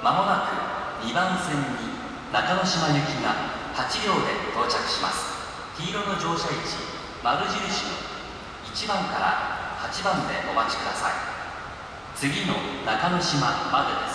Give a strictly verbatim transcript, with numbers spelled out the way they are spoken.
まもなくにばん線に中之島行きがはち両で到着します。黄色の乗車位置、丸印のいちばんからはちばんでお待ちください。次の中之島までです。